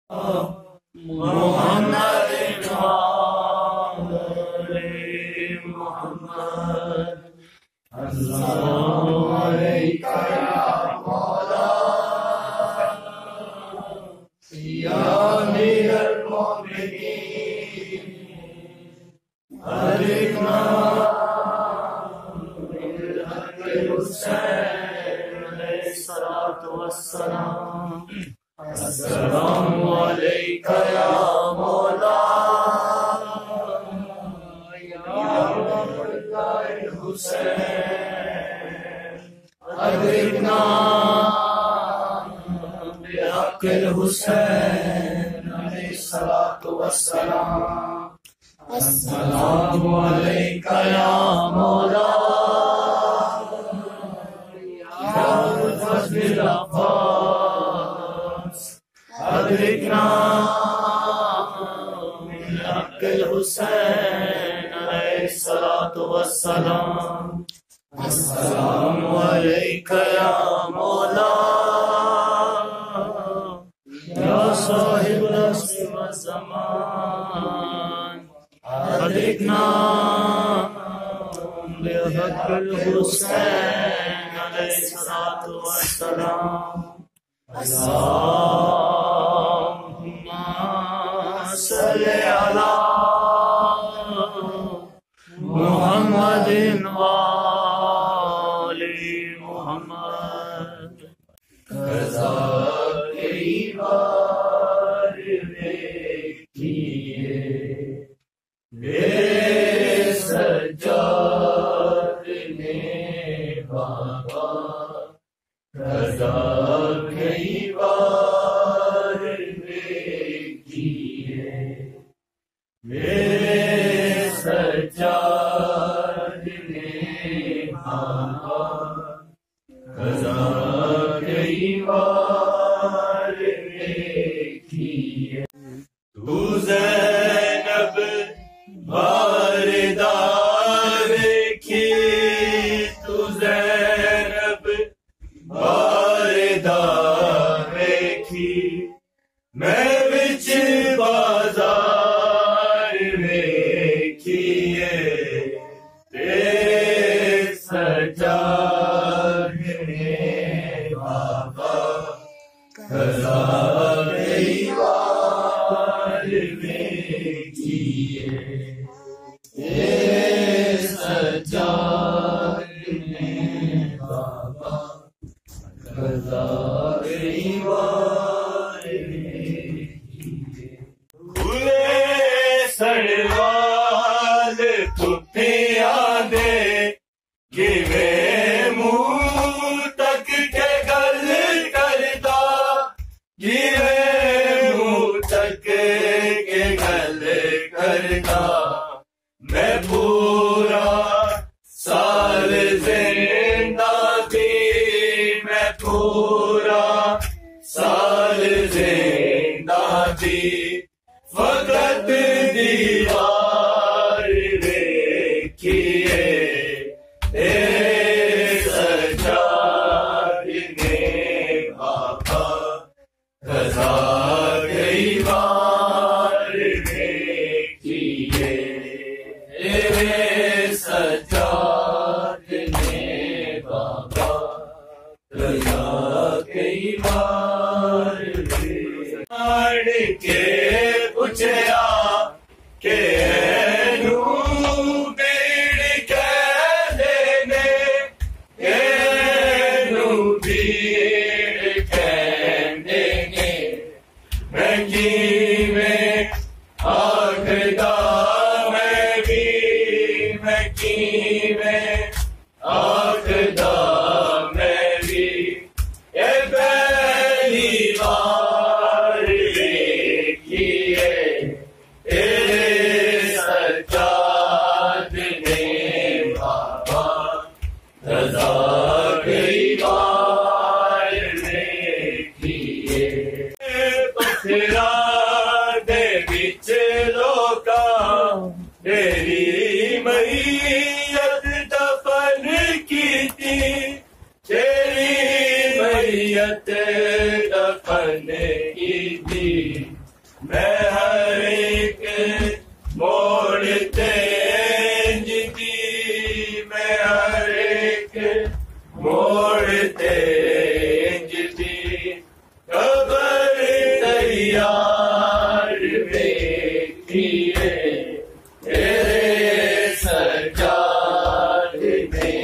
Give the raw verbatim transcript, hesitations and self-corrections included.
मोहम्मद वाले मोहम्मद अस्सलामु अलैका या मौला या अमीरुल मोमिनीन अलिकना बिल हक़्क़िल हुसैन अलैहिस्सलातु वस्सलाम अस्सलामु अलैका या मौला या अमीरुल हुसैन अलिकना बिल हक़्क़िल हुसैन अलैहिस्सलातु वस्सलाम अस्सलामु अलैका या मौला या फज़्ल अब्बास अदरिकना बिल हक़्क़िल हुसैन अलैहिस्सलातु वस्सलाम अस्सलामु अलैका या मौला या साहिबुल अस्र वज़्ज़मान अदरिकना बिल हक़्क़िल हुसैन अलैहिस्सलातु वस्सलाम अल्लाहुम्मा सल्लि अला मुहम्मदिन वाले मुहम्मद कज़ा कई बार देखिए मेरे सज्जाद ने बाबा कज़ा कई बार देखिए मेरे सज्जाद ने बाबा कज़ा कई बार देखिए तू ज़ैनब बारदार की तू ज़ैनब बारदार की मैं बिच बाजार देखिए तेरे सज्जाद ने बाबा कज़ा कई बार देखिए तेरे सज्जाद ने बाबा कज़ा कई बार देखिए खुले सड़वाल पुठियां दे किवें मुंह तक के गल करदा किवें मुंह तक के गल करदा मैं पूरा साल जिंदा थी मैं पूरा साल जिंदा थी फकत दीवार देखिए तेरे सज्जाद ने बाबा कज़ा कई बार देखिए तेरे सज्जाद ने बाबा कज़ा कई बार के पूछया के नू बीड़ कहने ने के नू बीड़ कहने ने मैं किवें आखदा मैं भी मैं किवें आखदा मैं भी ए पहली बार देखिए तेरे सज्जाद ने बाबा कज़ा कई बार देखिए पत्थरा दे विच लोकां तेरी मैयत दफन कीती तेरी मैयत दफन कीती मैं हर एक मोड़ते जिंदगी, मैं हर एक मोड़ते जिंदगी, कबर तैयार देखिए तेरे सजाद में।